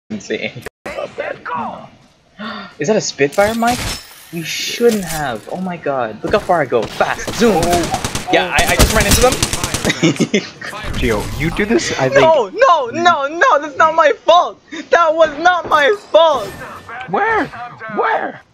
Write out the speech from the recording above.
didn't say anything about that. No. Is that a Spitfire mic? You shouldn't have. Oh my god. Look how far I go. Fast. Zoom. Yeah, I just ran into them. Gio, you do this? I think. No, that's not my fault. That was not my fault. Where? Where?